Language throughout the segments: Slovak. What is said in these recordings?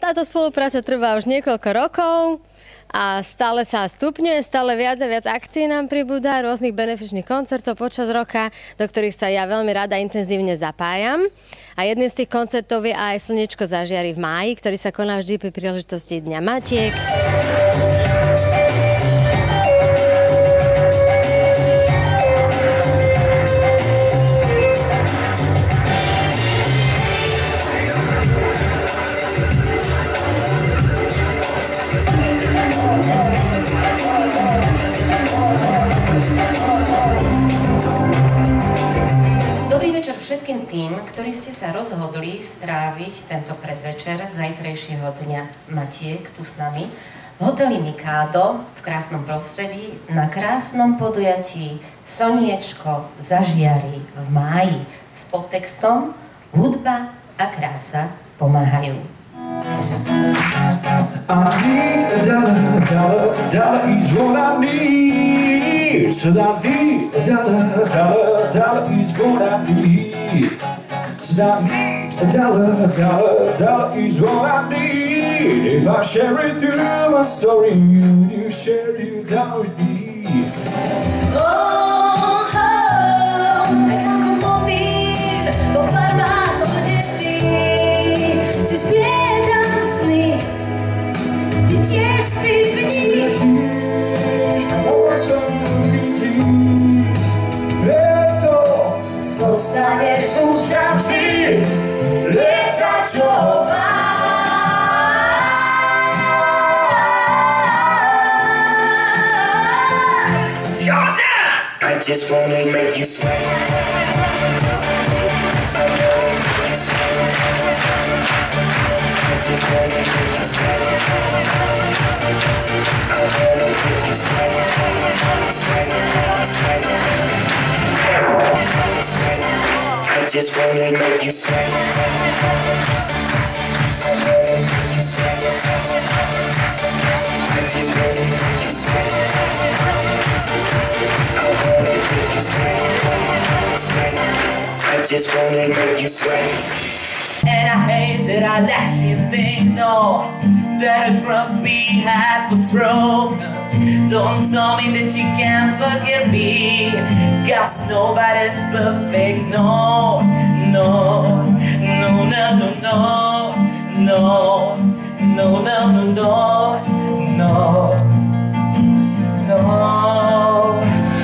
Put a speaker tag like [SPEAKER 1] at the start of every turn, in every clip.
[SPEAKER 1] táto spolupráca trvá už niekoľko rokov a stále sa stupňuje, stále viac a viac akcií nám pribúda, rôznych benefičných koncertov počas roka, do ktorých sa ja veľmi rada intenzívne zapájam. A jedným z tých koncertov je aj Slnečko zažiari v máji, ktorý sa koná vždy pri príležitosti Dňa Matiek.
[SPEAKER 2] Všetkým tým, ktorí ste sa rozhodli stráviť tento predvečer zajtrajšieho Dňa Matiek tu s nami v hoteli Mikado v krásnom prostredí na krásnom podujatí Slniečko zažiari v máji s podtextom Hudba a krása pomáhajú.
[SPEAKER 3] I need a dollar, dollar, dollar is what I need. So I need a dollar, dollar, dollar is what I need. So I need a dollar, dollar, dollar is what I need. If I share it through my story, you share it down with me.
[SPEAKER 4] Oh, tak ako motýl vo farbách odesí si spiedam sny, ty tiež si v nich.
[SPEAKER 3] Preto
[SPEAKER 4] zostaneš už navždy, veď sa čo
[SPEAKER 5] I just wanna make you sweat. I just wanna make you sweat. I wanna make you sweat. Sweat, sweat. Sweat. I just wanna make you sweat. I wanna make you sweat. I just wanna make you sweat. I just wanna make you sweat.
[SPEAKER 4] And I hate that I let you think, no, that the trust we had was broken. Don't tell me that you can't forgive me, 'cause nobody's perfect, no, no, no, no, no, no, no, no, no, no, no, no, no.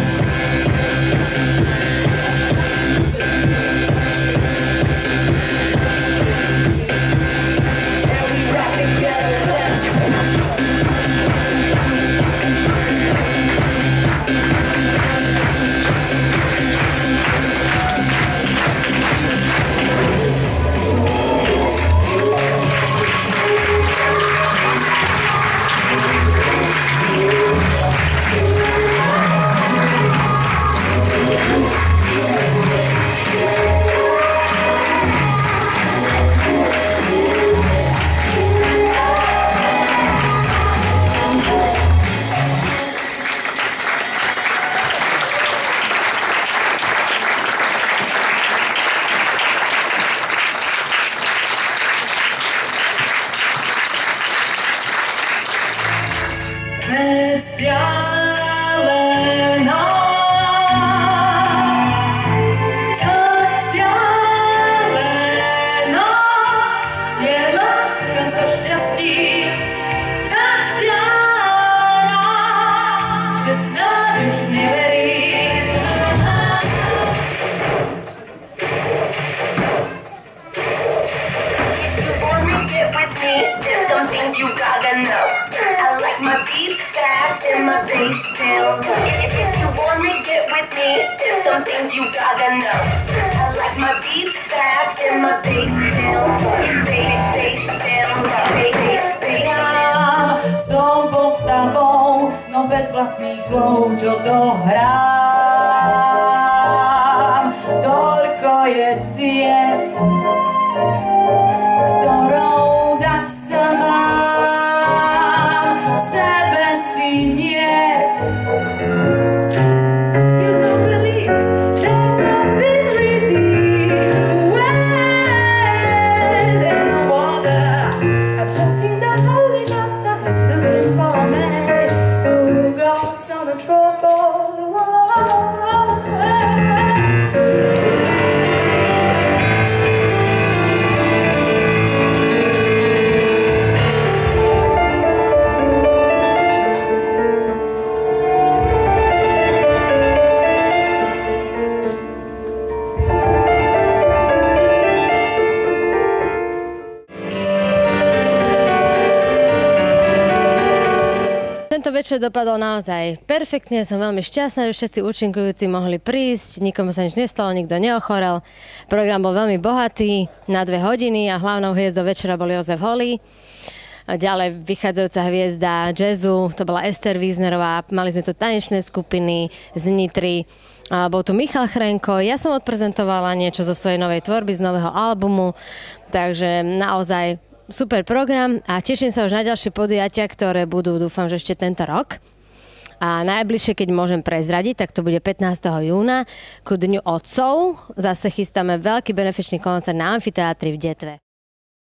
[SPEAKER 6] Som postavou, no bez vlastných slov, čo to hrám. Toľko je ciest, ktorou dať sa mám, v sebe si niesť. You don't believe that I've been redeemed well in the water. I've
[SPEAKER 7] trusting that holy ghost that is looking for a man who God's gonna trouble the world.
[SPEAKER 1] Tento večer dopadol naozaj perfektne, som veľmi šťastná, že všetci účinkujúci mohli prísť, nikomu sa nič nestalo, nikto neochorel. Program bol veľmi bohatý, na 2 hodiny a hlavnou hviezdou večera bol Jozef Holý. Ďalej vychádzajúca hviezda jazzu, to bola Ester Wiesnerová, mali sme tu tanečné skupiny z Nitry, bol tu Michal Chrenko, ja som odprezentovala niečo zo svojej novej tvorby, z nového albumu, takže naozaj super program a teším sa už na ďalšie podujatia, ktoré budú, dúfam, že ešte tento rok. A najbližšie, keď môžem prezradiť, tak to bude 15. júna ku Dňu otcov. Zase chystáme veľký benefičný koncert na amfiteátri v Detve.